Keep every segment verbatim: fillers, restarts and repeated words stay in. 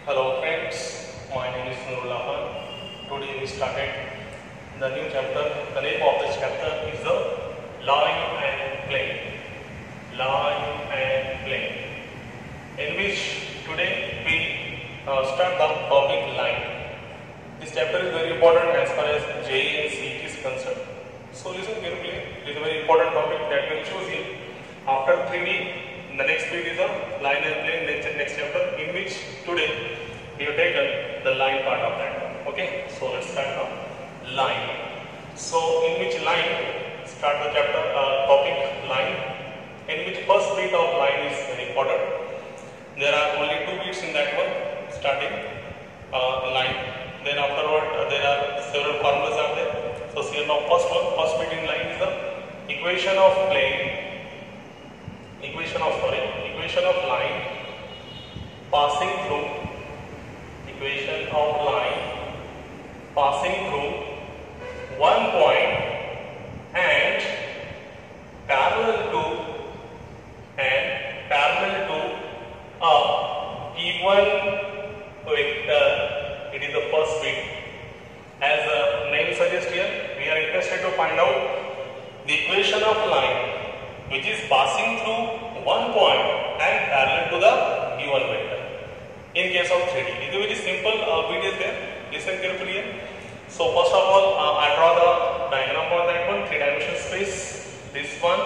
Hello friends, my name is Nurullah Khan. Today we started the new chapter. The name of this chapter is the line and plane. Line and plane. In which today we uh, start the topic line. This chapter is very important as far as J E E and C E T is concerned. So listen carefully. It is a very important topic that will choose you. After three D, the next bit is a line and plane. Next, next chapter in which today we have taken the line part of that. Okay, so let's start now. Line. So in which line? Start the chapter uh, topic line. In which first bit of line is very important. There are only two bits in that one. Starting uh, line. Then afterward uh, there are several formulas are there. So see now first one. First bit in line is the equation of plane. Equation of sorry. Equation of line passing through. Equation of line passing through one point and parallel to and parallel to a even vector. It is the first bit. As the name suggests here, we are interested to find out the equation of line which is passing through one point and parallel to the given vector. In case of three D, it is a very simple uh, bit is there. Listen carefully here. So first of all, uh, I draw the diagram for that one, three dimensional space. This one,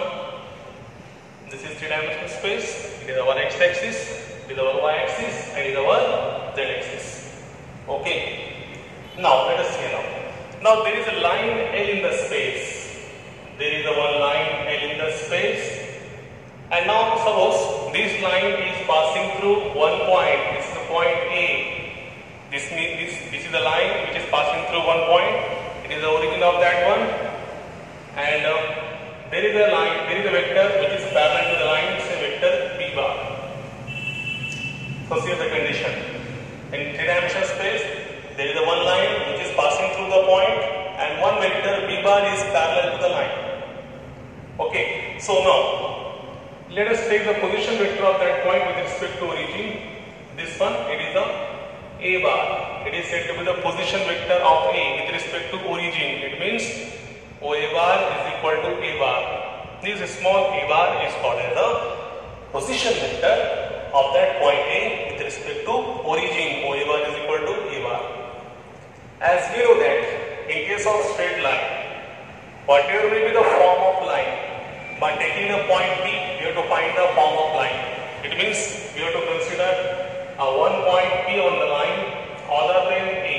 this is three dimensional space. It is our x-axis, it is our y-axis, and it is our z-axis. Okay. Now let us see now. Now there is a line L in the space. There is a one line L in the space. And now suppose this line is passing through one point. This is the point A. This means this, this is the line which is passing through one point. It is the origin of that one. And uh, there is a line, there is a vector which is parallel to the line. It's a vector B bar. So see the condition. In three-dimensional space, there is a one line which is passing through the point, and one vector B bar is parallel to the line. Okay. So now let us take the position vector of that point with respect to origin. This one, it is the A bar. It is said to be the position vector of A with respect to origin. It means O A bar is equal to A bar. This small A bar is called as the position vector of that point A with respect to origin. O A bar is equal to A bar. As we know that in case of straight line, whatever may be the form of line, by taking the point P, we have to find the form of line. It means we have to consider a one point P on the line other than A.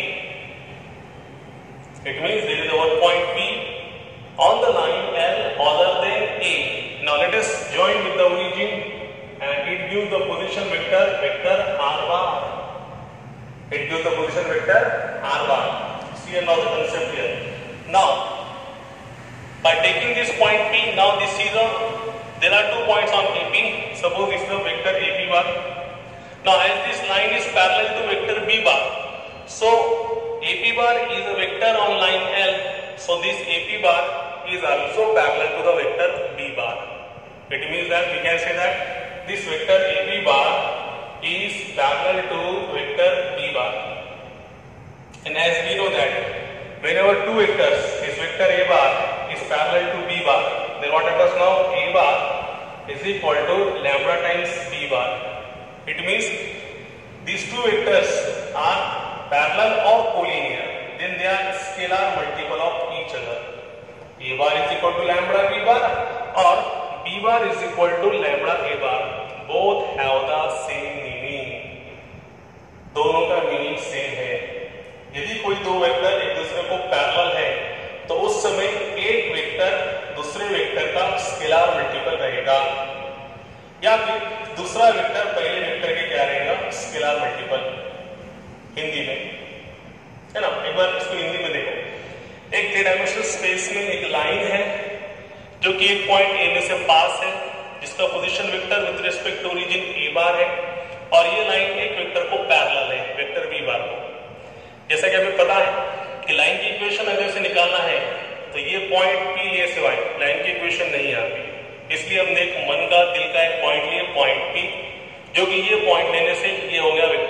It means there is a one point P on the line L other than A. Now let us join with the origin, and it gives the position vector vector R bar. It gives the position vector R bar. See now the concept here. Now by taking this point P, now this is a, there are two points on A P. Suppose this is a vector A P bar. Now as this line is parallel to vector B bar, so A P bar is a vector on line L. So this A P bar is also parallel to the vector B bar. It means that we can say that this vector A P bar is parallel to vector B bar. And as we know that whenever two vectors, this vector A bar is parallel to B bar, then what happens now? A bar is equal to lambda times B bar. It means these two vectors are parallel or collinear, then they are scalar multiple of each other. A bar is equal to lambda B bar or B bar is equal to lambda A bar. Both have the same meaning. दोनों का meaning same है. यदि कोई दो vector एक दूसरे को parallel है तो उस समय एक वेक्टर दूसरे वेक्टर का स्केलर मल्टीपल रहेगा, या फिर दूसरा वेक्टर पहले वेक्टर के क्या रहेगा? Scalar multiple. हिंदी में है ना, एक बार इसको हिंदी में देखो. एक थ्री डायमेंशनल स्पेस में एक लाइन है जो कि एक पॉइंट ए में से पास है, जिसका position vector with respect to origin A bar है, और ये लाइन एक वेक्टर को पैरेलल है, वेक्टर बी बार को. जैसा कि हमें पता है कि लाइन की इक्वेशन अगर से निकालना है तो ये पॉइंट पी ये सिवाय लाइन की इक्वेशन नहीं आती. इसलिए हमने एक मन का दिल का एक पॉइंट लिया, पॉइंट पी, जो कि ये पॉइंट लेने से ये हो गया वेक्टर ए पी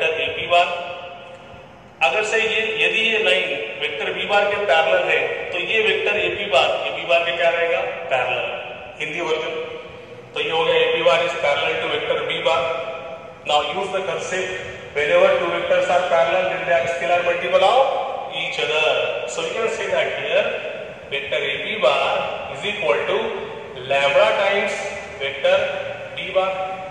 बार। अगर से ये यदि ये लाइन वेक्टर बी बार के पैरेलल है तो ये vector A P bar A P bar के क्या रहेगा, पैरेलल। हिंदी वर्जन तो ये हो गया A P bar is parallel to vector B bar. Now use the cursive whenever two vectors are parallel then they are scalar multiple of each other. So we can say that here vector A P bar is equal to lambda times vector B bar.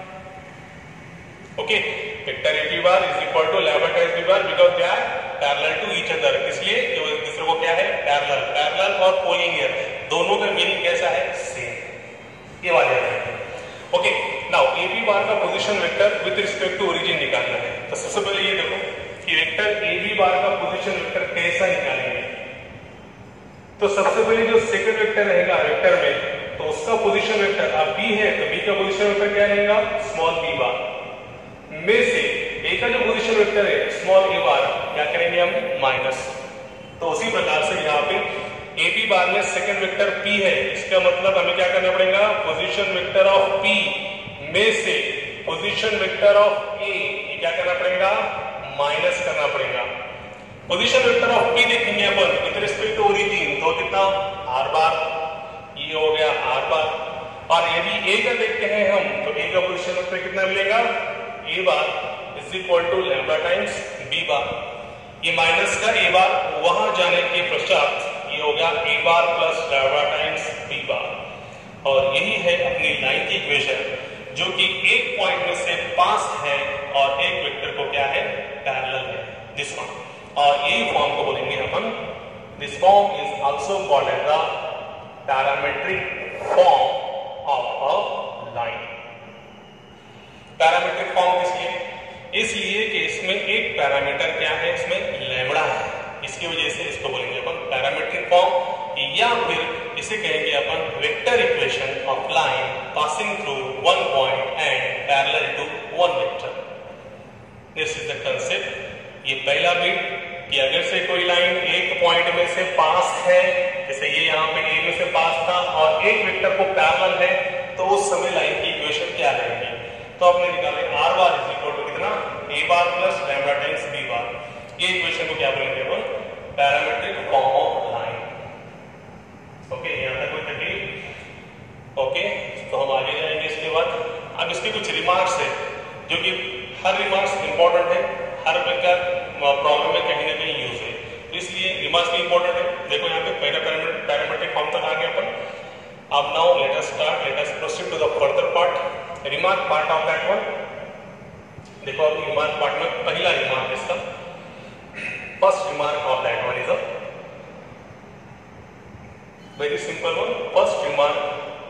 Okay, vector A P bar is equal to lambda times B bar because they are parallel to each other. इसलिए ये एक दूसरे को क्या है, parallel. Parallel और collinear दोनों का मीनिंग कैसा है, सेम। ये वाले है। Okay, now A B bar का position vector with respect to origin निकालना है। तो सबसे पहले ये देखो कि वेक्टर ए बी बार का पोजीशन वेक्टर कैसा निकालेंगे। तो सबसे पहले जो सेकंड वेक्टर रहेगा वेक्टर में, तो उसका पोजीशन वेक्टर अब बी है तो बी का पोजीशन वेक्टर क्या रहेगा, स्मॉल बी बार। में से ए का जो पोजीशन वेक्टर है स्मॉल ए बार क्या करेंगे हम, माइनस। तो उसी प्रकार से यहाँ पे ए बी बार में सेकंड वेक्टर P है, इसका मतलब हमें क्या करना पड़ेगा, पोजीशन वेक्टर ऑफ P में से पोजीशन वेक्टर ऑफ A ये क्या करना पड़ेगा, माइनस करना पड़ेगा। पोजीशन वेक्टर ऑफ P देखेंगे अपन विद रिस्पेक्ट टू ओरिजिन तो कितना, R बार, ये हो गया R बार। और यदि A का देखते हैं हम तो A का पोजीशन वेक्टर कितना मिलेगा, A bar is equal to lambda times B bar. ये माइनस का A बार वहां जाने के पश्चात ये हो गया A bar plus lambda times B bar. और यही है अपनी लाइन की इक्वेशन जो कि एक पॉइंट में से पास है और एक वेक्टर को क्या है, पैरेलल है, दिस वन। और यही फॉर्म को बोलेंगे अपन, this form is also called as the parametric form of a line. Parametric form किस लिए, इसलिए कि इसमें एक पैरामीटर क्या है, इसमें लैम्डा है, इसकी वजह से इसको बोलेंगे अपन पैरामीट्रिक फॉर्म, या फिर इसे कहेंगे अपन vector equation of line passing through one point and parallel to one vector. This is the concept. ये पहला बिट कि अगर से कोई लाइन एक पॉइंट में से पास है, जैसे ये यहाँ पे ए में से पास था और एक वेक्टर को पैरेलल है, तो उस समय लाइन की इक्वेशन क्या रहेगी, तो आपने निकाले R bar is equal to कितना, A bar plus lambda times B bar. ये इक्वेशन को क्या बोलेंगे अपन, parametric form of line. Okay, यहां तक कोई तकलीफ? ओके, तो हम आगे जाएंगे इसके बाद। अब इसके कुछ रिमार्क्स है जो कि हर रिमार्क्स इंपॉर्टेंट है, हर प्रकार प्रॉब्लम में कहीं ना कहीं यूज है, तो इसलिए रिमार्क्स भी इंपॉर्टेंट है। देखो यहाँ पे पहला पैरामीट्रिक फॉर्म तक आ गया अपन। अब now let us start, let us proceed to the further part, remark part of that one. देखो अब रिमार्क पार्ट में पहला रिमार्क इसका, first remark of that one is a very simple one. First remark,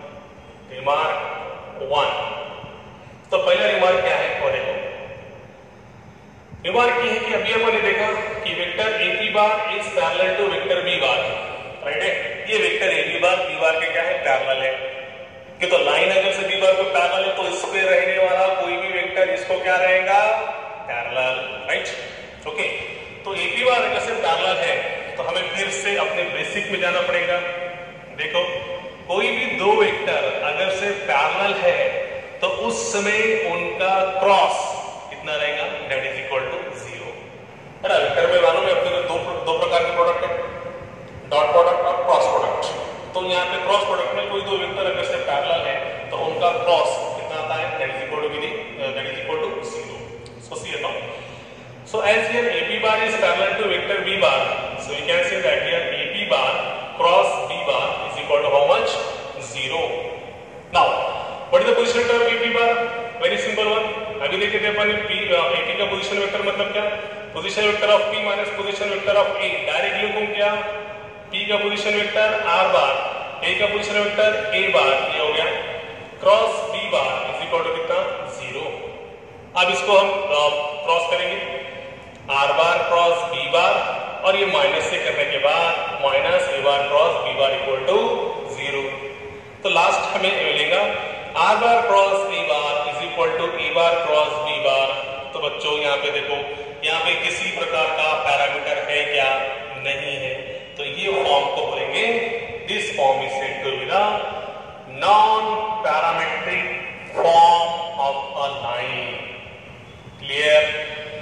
remark one. तो पहला remark क्या है, और देखो रिमार्क ये है कि अभी हमने देखा कि vector A B bar is parallel to vector B bar, right है। ये vector A B bar B bar के क्या है, पैरेलल है। कि तो लाइन अगर से बी बार को पैरेलल है तो इस पे रहने वाला कोई भी वेक्टर इसको क्या रहेगा, पैरेलल, राइट। ओके, तो ए बी बार अगर से पैरेलल है तो हमें फिर से अपने बेसिक में जाना पड़ेगा। देखो कोई भी दो वेक्टर अगर से पैरेलल है तो उस समय उनका क्रॉस कितना रहेगा, that is equal to zero. है ना, वेक्टर में मालूम है अपने दो दो प्रकार के प्रोडक्ट है, डॉट प्रोडक्ट और क्रॉस प्रोडक्ट। तो यहाँ पे क्रॉस प्रोडक्ट में कोई दो वेक्टर अगर से पैरेलल है तो उनका क्रॉस कितना आता है, that is equal to that is equal to zero. So see now, so as here A B bar is parallel to vector B bar, so we can say that here A B bar cross B bar is equal to how much, zero. Now what is the position vector of A B bar, very simple one। अभी देखते हैं अपन P A P का position vector मतलब क्या, position vector of P minus position vector of A। Directly लिखूं क्या, P का position vector R bar, A का पोजीशन वेक्टर A बार, ये हो गया, cross B bar is equal to कितना, जीरो। अब इसको हम क्रॉस करेंगे, R bar cross B bar, और ये माइनस से करने के बाद minus A bar cross B bar equal to zero. तो लास्ट हमें मिलेगा R bar cross A bar is equal to A bar cross B bar. तो बच्चों यहाँ पे देखो, यहाँ पे किसी प्रकार का पैरामीटर है क्या, नहीं है, तो ये फॉर्म को बोलेंगे, this form is said to be the non parametric form of a line. Clear?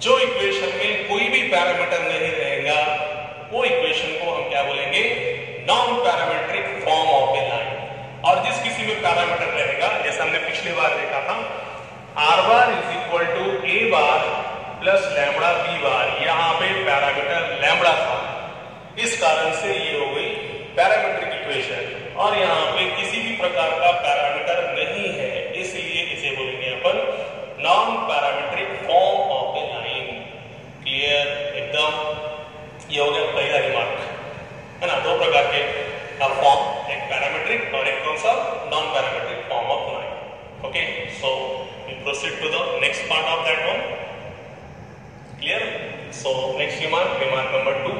जो इक्वेशन में कोई भी पैरामीटर नहीं रहेगा वो इक्वेशन को हम क्या बोलेंगे, non parametric form of a line. और जिस किसी में पैरामीटर रहेगा, जैसे हमने पिछली बार देखा था, R bar is equal to A bar plus lambda B bar, यहाँ पे पैरामीटर लैम्बडा था, इस कारण से ये हो गई पैरामीट्रिक इक्वेशन। और यहाँ पे किसी भी प्रकार का पैरामीटर नहीं है, इसलिए इसे बोलेंगे अपन non parametric form of a line. Clear एकदम। ये हो गया पहला रिमार्क, है ना। दो प्रकार के फॉर्म, एक पैरामीट्रिक और एक कौन सा, non parametric form of line. Okay, so we proceed to the next part of that one. Clear. So next remark, remark number two.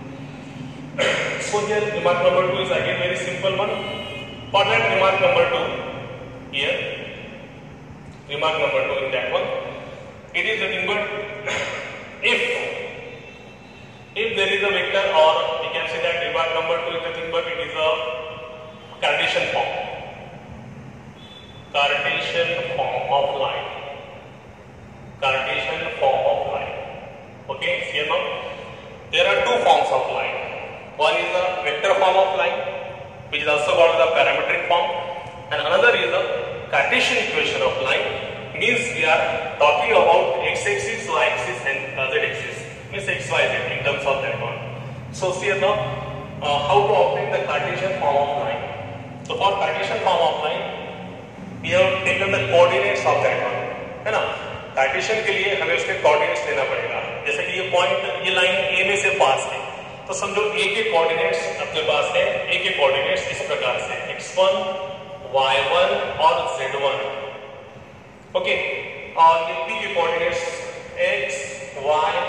So here remark number two is again very simple one. For that remark number two, here remark number two in that one, it is nothing but if if there is a vector, or we can say that remark number two is nothing but it is a Cartesian form, Cartesian form of line, Cartesian form of line. Okay, here now there are two forms of line. One is the vector form of line, which is also called the parametric form, and another is the Cartesian equation of line. Means we are talking about x-axis, y-axis, and uh, z-axis. Means x, y, z in terms of that one. So see now uh, how to obtain the Cartesian form of line. So for Cartesian form of line, we have taken the coordinates of that one, है ना। Cartesian के लिए हमें उसके coordinates लेना पड़ेगा। जैसे कि ये पॉइंट, ये लाइन ए में से पास है, तो समझो ए के कोऑर्डिनेट्स अपने पास है। ए के कोऑर्डिनेट्स इस प्रकार से एक्स वन, वाई वन और जेड वन। ओके, और ये बी के coordinates X, Y,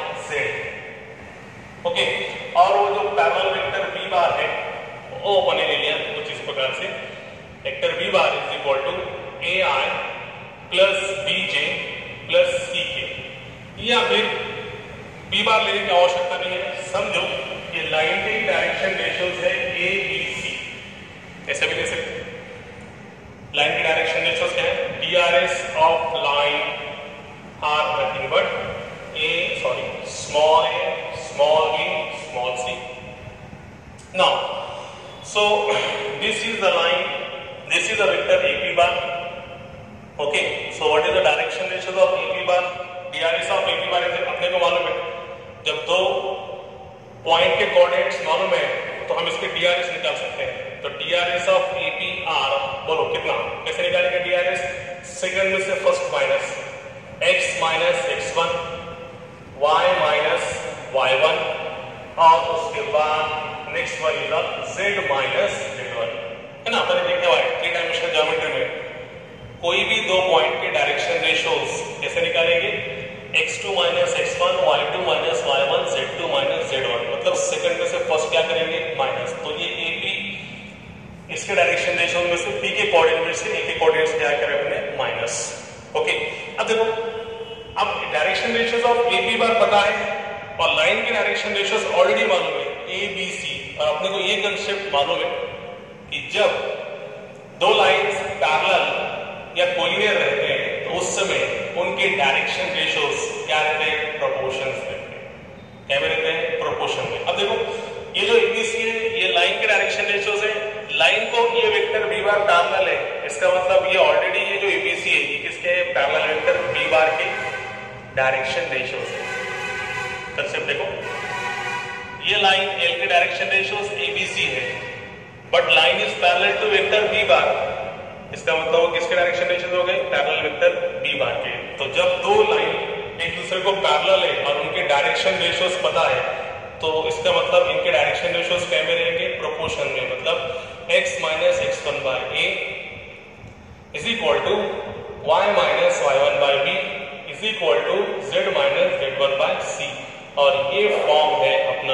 Z. Okay, और वो जो पैरेलल वेक्टर बी बार है वो बने ले लिया कुछ इस प्रकार से, vector B bar is equal to A I plus B J plus C K. या फिर बी बार लेने की आवश्यकता नहीं है, समझो ये लाइन के डायरेक्शन रेशियोज है ए बी सी, ऐसे भी ले सकते हैं। लाइन के डायरेक्शन रेशियोज क्या है, D R S of line are nothing but A sorry small A small B small C. Now so this is the line, this is the vector A P bar. Okay, so what is the direction ratios of A P bar, D R S of A P bar अपने को मालूम है। जब दो point के coordinates मालूम है तो हम इसके डीआरएस निकाल सकते हैं। तो डीआरएस ऑफ एपीआर बोलो कितना, कैसे निकालेंगे डीआरएस, सेकंड में से first minus x minus x one, y minus Y one, और उसके बाद next one is z minus Z one, है ना। अपन देखते हुए थ्री डायमेंशनल ज्योमेट्री में कोई भी दो पॉइंट के डायरेक्शन रेशियोज कैसे निकालेंगे, X two minus x one, Y two minus Y one, Z two minus Z one. मतलब सेकंड में से फर्स्ट क्या करेंगे, माइनस। तो ये ए पी, इसके डायरेक्शन रेशियो में से पी के कोऑर्डिनेट से ए के कोऑर्डिनेट क्या करें अपने, माइनस। ओके, अब देखो, अब direction ratios of A P bar पता है और लाइन के डायरेक्शन रेशियोज ऑलरेडी मालूम है ए बी सी, और अपने को ये कंसेप्ट मालूम है कि जब दो लाइंस पैरेलल या कोलिनियर रहते हैं तो उस समय उनके डायरेक्शन रेशियोज क्या रहते हैं, प्रोपोर्शंस रहते हैं। क्या में रहते हैं, प्रोपोर्शन में। अब देखो ये जो एबीसी है ये लाइन के डायरेक्शन रेशियोज है, लाइन को ये वेक्टर बी बार पैरेलल है, इसका मतलब ये ऑलरेडी ये जो एबीसी है ये किसके पैरेलल वेक्टर बी बार के डायरेक्शन रेशियोज है। कंसेप्ट देखो, ये लाइन एल के डायरेक्शन रेशियोज एबीसी है, but line is parallel to vector B bar, इसका मतलब वो किसके डायरेक्शन रेशियोज हो गए, पैरेलल वेक्टर बी बार के। तो जब दो लाइन एक दूसरे को पैरेलल है और उनके डायरेक्शन रेशियोज पता है तो इसका मतलब इनके डायरेक्शन रेशियोज क्या में रहेंगे, प्रोपोर्शन में। मतलब x minus x one by A is equal to y minus Y one by B is equal to z minus Z one by C. और ये फॉर्म है अपना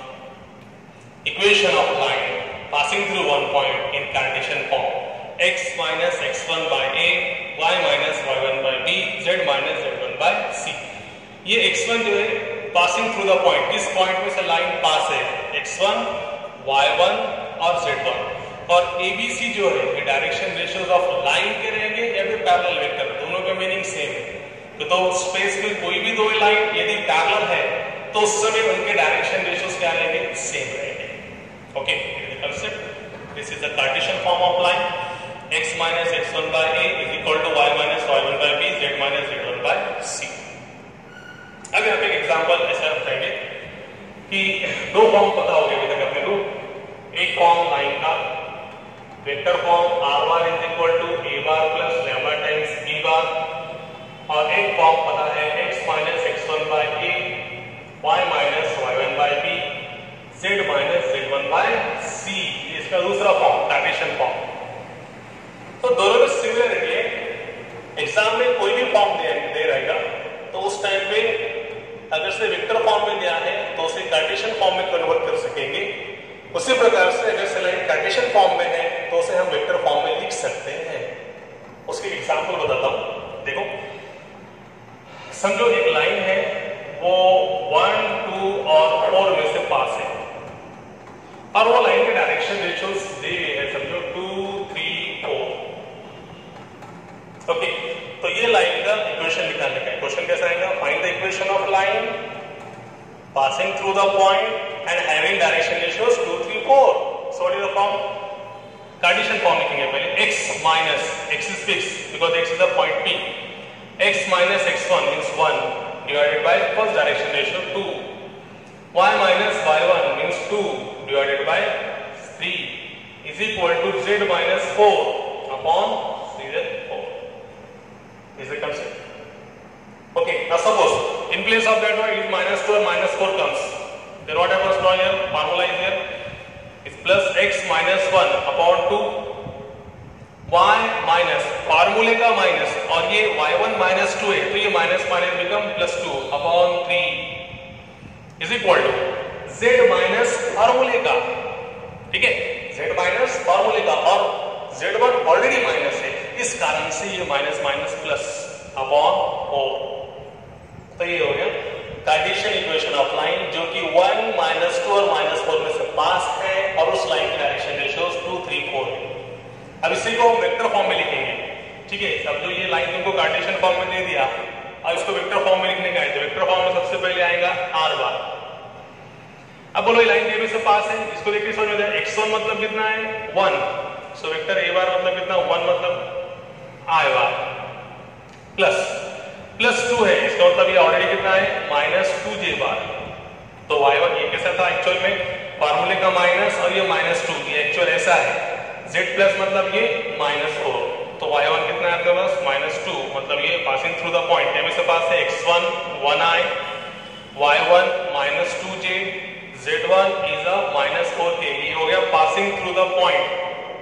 equation of line passing through one point in Cartesian form, x minus x one by A, y minus Y one by B, z minus Z one by C. ये X one जो है passing through the point, इस point में से line pass है X one, Y one और Z one. और ABC जो है ये डायरेक्शन रेशियोज ऑफ लाइन के रहेंगे या फिर पैरेलल वेक्टर, दोनों का मीनिंग सेम है। तो स्पेस में कोई भी दो लाइन यदि पैरेलल है तो उस समय उनके डायरेक्शन रेशियोज क्या रहेंगे, सेम रहेंगे। Okay, concept, this is the Cartesian form of line, x minus x one by a is equal to y minus y one by b, z minus z one by c। अगर आप एक example ऐसा बताएंगे कि दो form पता हो गए अभी तक अपने को, एक फॉर्म लाइन का vector form r bar is equal to a bar plus lambda times b bar, और एक फॉर्म पता है x minus x one by a, y minus y one by b, z minus z one by c, ये इसका दूसरा form Cartesian form. तो दोनों में सिमिलरिटी है। एग्जाम में कोई भी फॉर्म दे, दे रहेगा तो उस टाइम पे अगर से वेक्टर फॉर्म में दिया है तो उसे कार्टेशियन फॉर्म में कन्वर्ट कर सकेंगे। उसी प्रकार से अगर से लाइन कार्टेशियन फॉर्म में है तो उसे हम वेक्टर फॉर्म में लिख सकते हैं। उसके एग्जांपल बताता हूं, देखो समझो एक लाइन है वो वन, टू और फोर में से पास है और वो लाइन के डायरेक्शन रेशियोज दे है, समझो टू, थ्री, फोर। ओके, तो ये लाइन का इक्वेशन निकालने का क्वेश्चन कैसा आएगा, find the equation of line passing through the point and having direction ratios two, three, four. So what is the form, Cartesian form लिखेंगे पहले, x minus x is fix because x is the point P, x minus x one means one divided by first direction ratio two, y minus y one means two divided by three is equal to z minus four upon three z four. Is the concept? Okay, now suppose in place of that one is minus two or minus four comes, then what happens now here, formula is here, is plus x minus one upon two, y minus फार्मूले का minus और ये Y one minus to है तो ये minus minus become plus two upon three is equal to z minus फार्मूले का, ठीक है, z माइनस फार्मूले का, और z वन ऑलरेडी माइनस है, इस कारण से ये minus minus plus upon four. तो ये हो गया कार्टेशियन इक्वेशन ऑफ लाइन जो कि वन, माइनस टू और माइनस फोर में से पास है और उस लाइन की direction ratios two, three, four है। अब इसी को हम वेक्टर फॉर्म में लिखेंगे, ठीक है। अब जो ये लाइन तुमको कार्टेशियन फॉर्म में दे दिया और इसको वेक्टर फॉर्म में लिखने का है तो वेक्टर फॉर्म में सबसे पहले आएगा आर बार। अब बोलो ये लाइन ए से पास है, इसको देखिए समझ में जाए, एक्स वन मतलब कितना है, वन, सो वेक्टर ए बार मतलब कितना, वन मतलब I bar, plus plus two है, इसका मतलब ये ऑलरेडी कितना है, माइनस टू जे बार। तो वाई वन ये कैसा था एक्चुअल में, फॉर्मूले का माइनस और ये माइनस टू, ये एक्चुअल ऐसा है, z प्लस मतलब ये माइनस फोर, तो वाई वन कितना है आपके पास, माइनस टू, मतलब ये passing through the point A में से पास है, X one one I, Y one minus two J, Z one is a minus four K, ये हो गया passing through the point,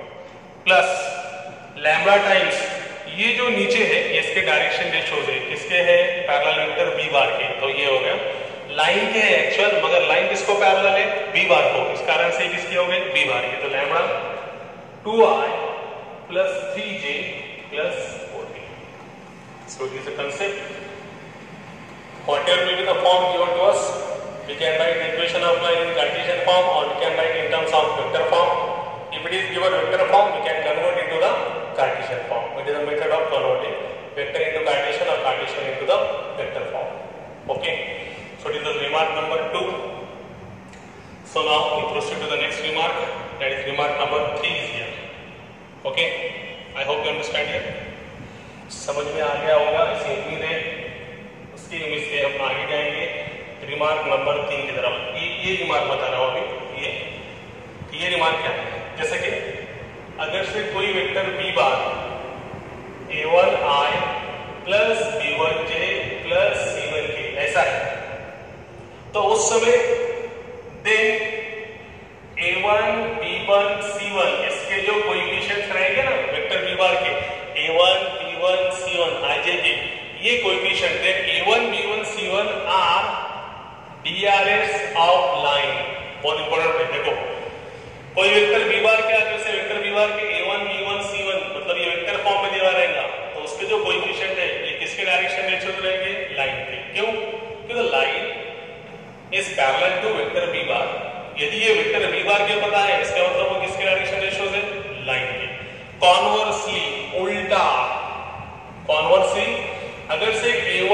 plus lambda times ये जो नीचे है ये इसके डायरेक्शन रेशियोज है, किसके है, पैरेलल वेक्टर बी बार के, तो ये हो गया लाइन के है एक्चुअल, मगर लाइन किसको पैरेलल है, बी बार को, इस कारण से किसके हो गए, बी बार के, तो lambda two I plus three j plus four k. So this is a concept. Whatever may be the form given to us, we can write the equation of line in Cartesian form or we can write in terms of vector form. If it is given vector form, we can convert into the Cartesian form. It is a method of converting vector into Cartesian or Cartesian into the vector form. Okay. So this is remark number two. So now we proceed to the next remark. That is remark number three is here. Okay, I hope you understand it, समझ में आ गया होगा इसी उम्मीद है। उसकी उम्मीद से हम आगे जाएंगे रिमार्क नंबर तीन की तरफ। ये ये रिमार्क बता रहा हूँ अभी, ये ये रिमार्क क्या है, जैसे कि अगर से कोई vector B bar A one I plus B one J plus C one K ऐसा है, तो उस समय then A one B one C one इसके जो कोएफिशिएंट्स रहेंगे ना वेक्टर बी बार के, A one B one C one I J K, ये coefficient then A one B one C one are DRS of line. बहुत important है, देखो कोई वेक्टर बी बार के आगे से वेक्टर बी बार के A one B one C one मतलब ये वेक्टर फॉर्म में दिया रहेगा, तो उसके जो कोएफिशिएंट है ये किसके डायरेक्शन में चल रहेंगे, लाइन के। क्यों, क्योंकि line is parallel to vector B bar. यदि ये वेक्टर बी बार के पता है इसका मतलब वो किसके डायरेक्शन रेशियोज है, लाइन के। कॉन्वर्सली उल्टा, कॉन्वर्सली अगर से A one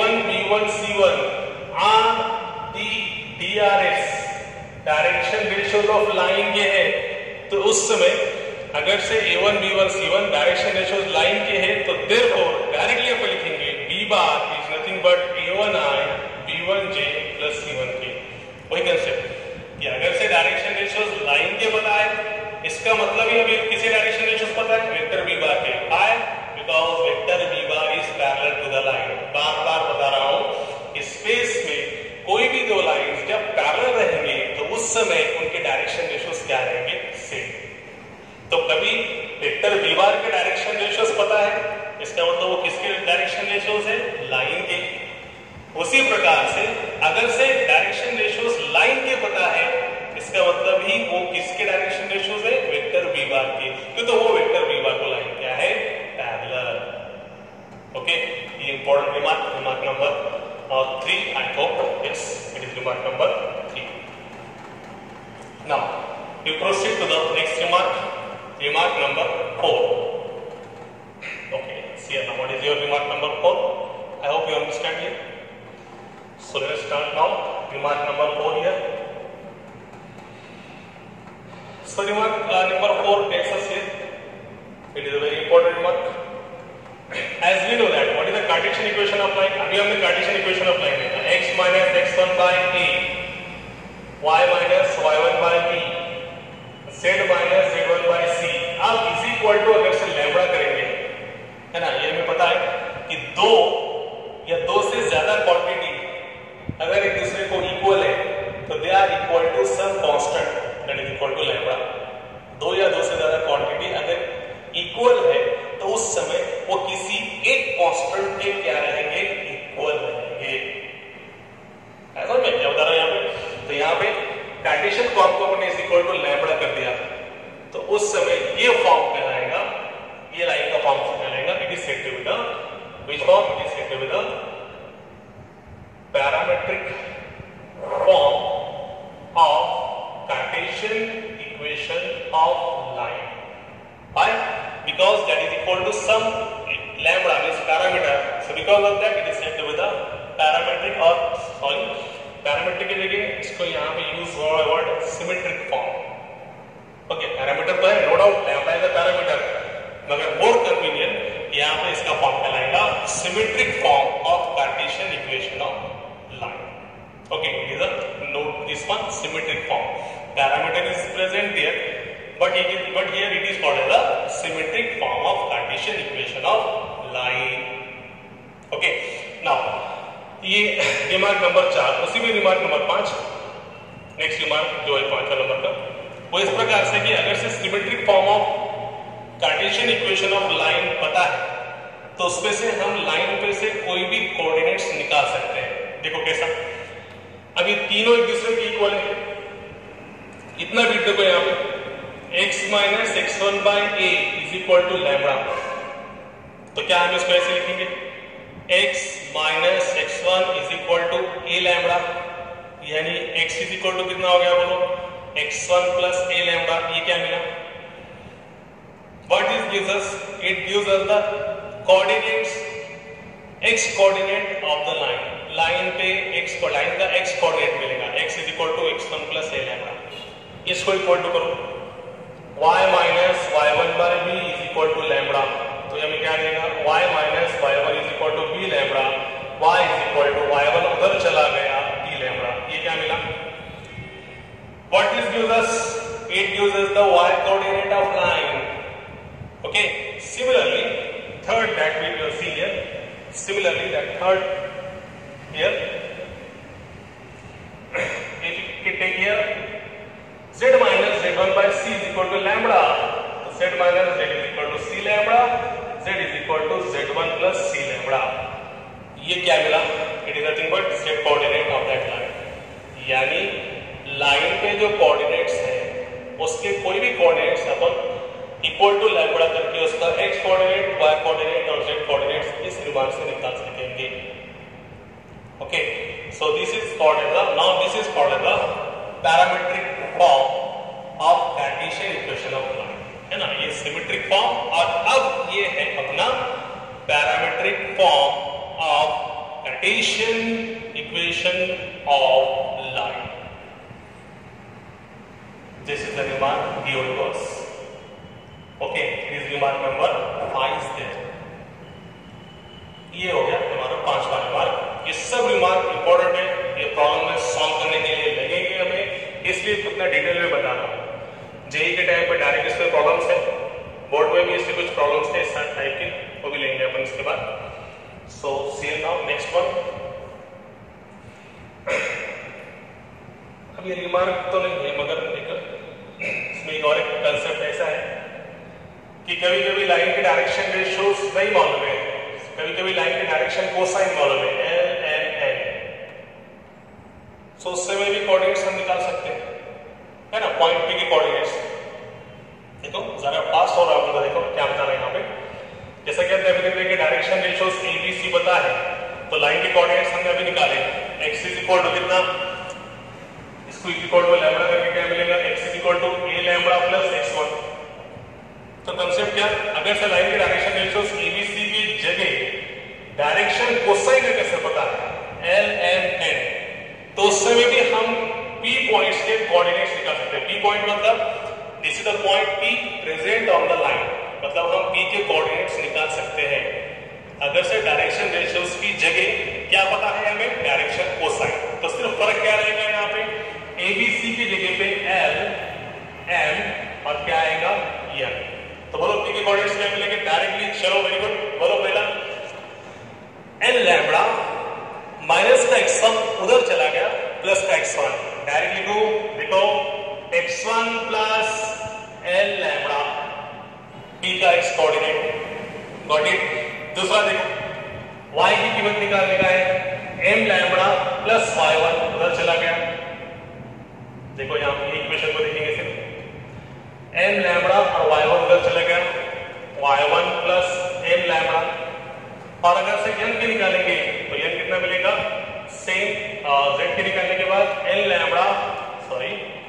one C one are the D R S direction ratios of line के है, तो उस समय अगर से A one B one C one direction ratios line के है, तो देयरफॉर डायरेक्टली आप लिखेंगे B bar is nothing but A one I B one J plus C one K. वही कंसेप्ट कि अगर से डायरेक्शन रेशियोज लाइन के पता है, इसका मतलब ही अभी किसी डायरेक्शन रेशियोज पता है वेक्टर बी बार के। आए because vector B bar is parallel to the line. बार बार बता रहा हूं, स्पेस में कोई भी दो लाइंस जब पैरेलल रहेंगे तो उस समय उनके डायरेक्शन रेशियोज क्या रहेंगे, सेम। तो कभी वेक्टर बी बार के डायरेक्शन रेशियोज पता है, इसका मतलब वो किसके डायरेक्शन रेशियोज है, लाइन के। उसी प्रकार से अगर से डायरेक्शन रेशियोज लाइन के पता है, इसका मतलब ही वो किसके डायरेक्शन रेशियोज है, वेक्टर बी बार के, क्योंकि तो वो वेक्टर बी बार को लाइन क्या है, पैरेलल। ओके, ये important remark, remark number three. I hope yes it is remark number three. Now we proceed to the next remark, remark number four. Okay, see now what is your remark number four? I hope you understand it. So let's start now. Remark number four here. So remark uh, number four takes us here. It is a very important remark. As we know that what is the Cartesian equation of line? अभी हमने Cartesian equation of line देखा, x minus x one by a, y minus y one by b, z minus z one by c। अब is equal to अगर से lambda करेंगे, है ना, ये हमें पता है कि दो या दो से ज्यादा क्वांटिटी अगर एक दूसरे को इक्वल है तो they are equal to some constant that is equal to lambda. दो या दो से ज्यादा क्वांटिटी अगर इक्वल है तो उस समय वो किसी एक कांस्टेंट के क्या रहेंगे, इक्वल रहेंगे। ऐसा मैं क्या बता रहा हूं यहाँ पे, तो यहाँ पे कार्टेशियन फॉर्म को अपने इज इक्वल टू लैम्बडा कर दिया, तो उस समय ये फॉर्म कहलाएगा, ये लाइन का फॉर्म कहलाएगा, it is said to be the which form, it is said to be the parametric form of Cartesian equation of line. Why? Because that is equal to some lambda means parameter. So because of that it is said to be the parametric or sorry parametric के जगह इसको यहाँ पे use हुआ है word symmetric form. Okay, parameter तो है no doubt, lambda is a parameter, मगर more convenient यहाँ पे इसका form कहलाएगा symmetric form of Cartesian equation of line. Okay, it is a note this one symmetric form. Parameter is present there. But it is, but here it is called as the symmetric form of Cartesian equation of line. Okay. Now ये remark number चार, उसी में remark number पांच, next remark जो है पांचवा number का, वो इस प्रकार से कि अगर से symmetric form of Cartesian equation of line पता है तो उसमें से हम लाइन पे से कोई भी कोऑर्डिनेट्स निकाल सकते हैं। देखो कैसा, अभी तीनों एक दूसरे के इक्वल है, इतना बीट देखो यहाँ पे x minus x one by A is equal to lambda. तो क्या हम इसको ऐसे लिखेंगे, x minus x one is equal to A lambda, यानी x इज इक्वल टू कितना हो गया बोलो, x one plus A lambda. ये क्या मिला, what is gives us, it gives us the coordinates, x coordinate of the line, line पे x को लाइन का x कोऑर्डिनेट मिलेगा, x is equal to x one plus A lambda. इसको equal to करो y minus Y one by B is equal to lambda, तो हमें क्या देगा, y minus Y one is equal to B lambda, y is equal to y one उधर चला गया b lambda. ये क्या मिला, what is gives us, it gives us the y coordinate of line. Okay, similarly third that we will see here, similarly that third here if you take here z minus z one by c is equal to lambda, so z minus z is equal to c lambda, z is equal to z one plus c lambda। ये क्या मिला, it is nothing but z coordinate of that line, यानी line पे जो coordinates है उसके कोई भी कोऑर्डिनेट्स अपन इक्वल टू लैम्बडा करके उसका x कोऑर्डिनेट, y कोऑर्डिनेट और z कोऑर्डिनेट्स इस रिमार्क से निकाल सकेंगे। Okay, so this is called as the, now this is called as the parametric form of Cartesian equation of line, है ना, ये सिमेट्रिक फॉर्म, और अब ये है अपना parametric form of Cartesian equation of line. This is the remark given to us. Okay, this remark number five is there. ये हो गया हमारा पांचवा रिमार्क। ये सब रिमार्क इंपॉर्टेंट है, ये प्रॉब्लम में सॉल्व करने के लिए लगेंगे हमें, इसलिए इतना डिटेल में बता रहा हूँ। जेई के टाइम पे डायरेक्ट इसमें प्रॉब्लम्स है, बोर्ड में भी इससे कुछ प्रॉब्लम्स थे इस टाइप के, वो भी लेंगे अपन इसके बाद। So see you now next one. अब ये रिमार्क तो नहीं है, मगर एक इसमें एक और एक कंसेप्ट ऐसा है कि कभी कभी लाइन के डायरेक्शन रेशियोज नहीं मालूम है, कभी कभी लाइन के डायरेक्शन कोसाइन मालूम है, एल एन एन। सो उससे में भी कोऑर्डिनेट्स हम निकाल सकते हैं, है ना, पॉइंट पी के कोऑर्डिनेट्स। देखो जरा फास्ट हो रहा है, देखो क्या बता रहे हैं यहाँ पे। जैसा कि डेफिनेटली के direction ratios A B C पता है, तो लाइन के कोऑर्डिनेट्स हमने अभी निकाले। एक्स इज इक्वल टू कितना, इसको इक्वल टू लैम्बडा करके क्या मिलेगा, x is equal to A lambda plus x one. तो कंसेप्ट क्या, अगर से लाइन के direction ratios A B C की जगह डायरेक्शन कोसाइन का कैसे पता है, एल एम एन, तो उस समय भी हम पी पॉइंट्स के कोऑर्डिनेट्स निकाल सकते हैं। पी पॉइंट मतलब this is the point P present on the line, मतलब हम पी के कोऑर्डिनेट्स निकाल सकते हैं अगर से डायरेक्शन रेशियोज की जगह क्या पता है हमें, डायरेक्शन कोसाइन। तो सिर्फ फर्क क्या रहेगा यहाँ पे, ए बी सी की जगह पे एल एम और क्या आएगा एन। तो बोलो पी के कोऑर्डिनेट्स क्या मिलेंगे डायरेक्टली, चलो वेरी गुड, बोलो पहला एल लैम्बडा माइनस का एक्स वन उधर चला गया प्लस का एक्स वन, डायरेक्टली को देखो x one plus L lambda P का एक्स कोऑर्डिनेट, गॉट इट। दूसरा देखो y की कीमत निकालने का है, m lambda plus y one उधर चला गया। देखो यहां पे इक्वेशन को देखेंगे सिर्फ m लैम्बडा और वाई वन उधर चला गया, y one plus m lambda. और अगर से n के निकालेंगे तो n कितना मिलेगा, सेम z के निकालने के बाद n lambda sorry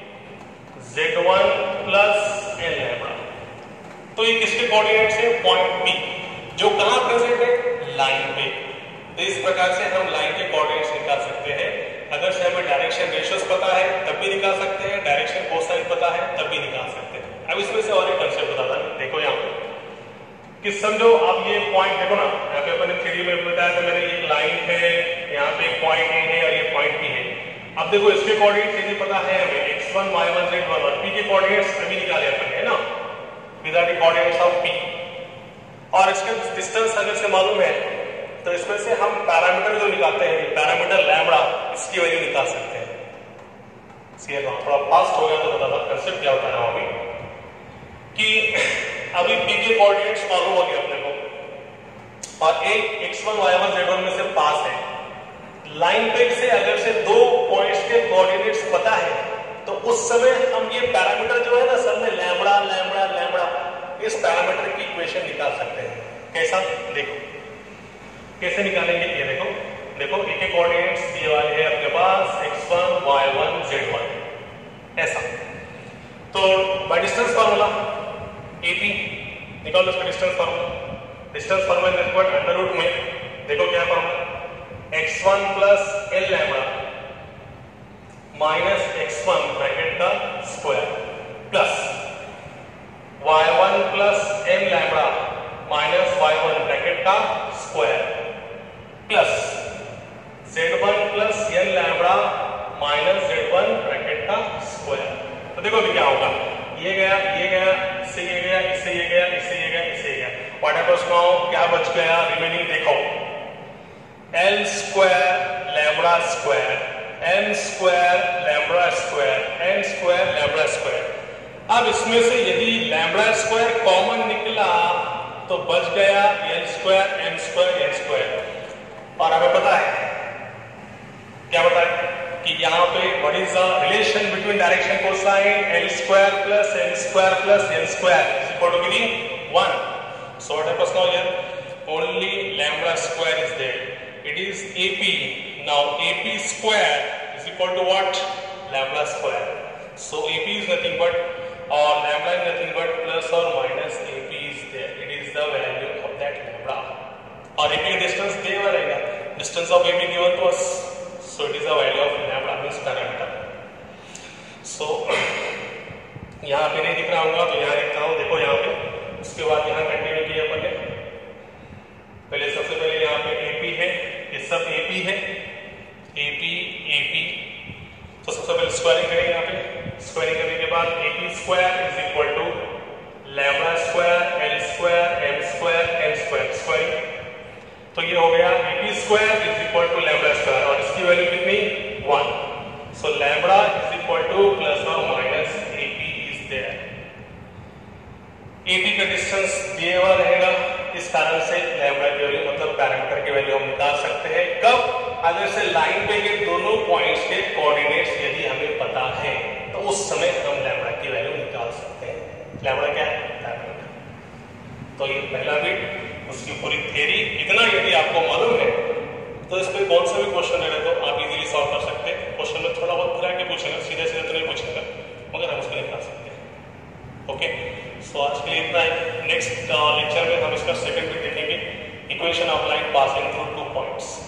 z one plus n lambda. तो ये किसके कोऑर्डिनेट्स है, पॉइंट P, जो कहां प्रेजेंट है, लाइन पे। तो इस प्रकार से हम लाइन के कोऑर्डिनेट्स निकाल सकते हैं। अगर से हमें डायरेक्शन रेशियोज पता है तब भी निकाल सकते हैं, डायरेक्शन कोसाइन पता है तब भी निकाल सकते हैं। अब इसमें से और एक कंसेप्ट बताता हूं, देखो यहाँ पे कि समझो आप ये पॉइंट देखो ना, यहाँ पे अपने थ्री में बताया था मैंने, एक लाइन है, यहाँ पे एक पॉइंट ए है और ये पॉइंट पी है। अब देखो इसके कोऑर्डिनेट्स यदि पता है हमें, x one Y one z one, और पी के कोऑर्डिनेट्स अभी निकाले अपन, है ना, with the coordinates of P. और इसका डिस्टेंस अगर से मालूम है तो इसमें से हम पैरामीटर जो निकालते हैं, पैरामीटर लैम्बडा, इसकी वैल्यू निकाल सकते हैं। सीए थोड़ा फास्ट हो गया तो बता दो कंसेप्ट क्या होता है अभी, कि अभी पी के कोऑर्डिनेट्स मालूम हो गए अपने को, और एक x one Y one z one में से पास है। लाइन पे से अगर से दो पॉइंट्स के कोऑर्डिनेट्स पता है तो उस समय हम ये पैरामीटर जो है ना सब में लैम्बडा लैम्बडा लैम्बडा, इस पैरामीटर की इक्वेशन निकाल सकते हैं। कैसा, देखो कैसे निकालेंगे, ये देखो देखो एक एक कोऑर्डिनेट्स दिए वाले हैं अपने पास, x one Y one z one, ऐसा। तो बाय डिस्टेंस फार्मूला एपी निकालो, इसका distance formula, distance formula equal under root में देखो क्या formula, x one plus L lambda minus x one bracket का square plus y one plus M lambda minus Y one bracket का square plus z one plus N lambda minus Z one bracket का square. तो देखो अभी क्या होगा, ये गया ये गया, इससे ये गया, इससे ये गया, इससे ये गया, इससे ये गया, व्हाट हैपेंस नाउ, क्या बच गया रिमेनिंग, देखो L square lambda square, M square lambda square, N square lambda square. अब इसमें से यदि लैम्बडा स्क्वायर कॉमन निकला तो बच गया L square M square N square. और हमें पता है क्या पता है कि यहाँ पे what is the relation between direction cosine, L square plus M square plus N square is equal to कितनी, one. So what happens now here, only lambda square is there, it is AP. Now AP square is equal to what, lambda square. So AP is nothing but or lambda is nothing but plus or minus ap is there, it is the value of that lambda। और ap का distance दे हुआ रहेगा, distance of A B given to us, so it is the value of lambda means parameter. So यहाँ पे नहीं दिख रहा होगा तो यहाँ लिखता हूँ, देखो यहाँ पे। उसके बाद यहाँ कंटिन्यू किया अपन ने। पहले सबसे पहले यहाँ पे A P है, ये सब A P है, A P A P। तो सबसे पहले स्क्वायरिंग करेंगे यहाँ पे। स्क्वायरिंग करने के बाद A P square is equal to lambda square L square M square N square squaring. तो ये हो गया A P square is equal to lambda square और इसकी वैल्यू कितनी one. So lambda is equal to plus और minus A P is there. A P का distance दिया हुआ रहेगा, इस कारण से लैम्बडा की वैल्यू मतलब पैरामीटर की वैल्यू हम निकाल सकते हैं। कब? अगर से लाइन पे के दोनों पॉइंट्स के कोऑर्डिनेट्स यदि हमें पता है तो उस समय हम लैम्बडा की वैल्यू निकाल सकते हैं। लैम्बडा क्या है? पैरामीटर। तो ये पहला बिट, उसकी पूरी थ्योरी। इतना यदि आपको मालूम है तो इस पे कौन सा भी क्वेश्चन है तो आप इजीली सॉल्व कर सकते हैं। क्वेश्चन में थोड़ा बहुत घुरा के पूछेगा, सीधे सीधे तो नहीं पूछेगा, मगर हम उसको निकाल सकते हैं। ओके, सो आज के लिए इतना है। नेक्स्ट लेक्चर में हम इसका सेकंड बिट देखेंगे, equation of line passing through two points.